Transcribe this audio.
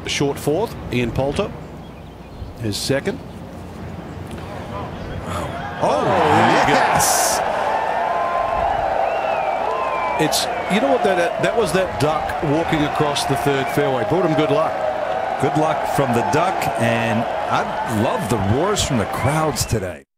short fourth. Ian Poulter, his second. Oh, yes. It's, you know what, that was that duck walking across the third fairway. Brought him good luck. Good luck from the duck, and I love the roars from the crowds today.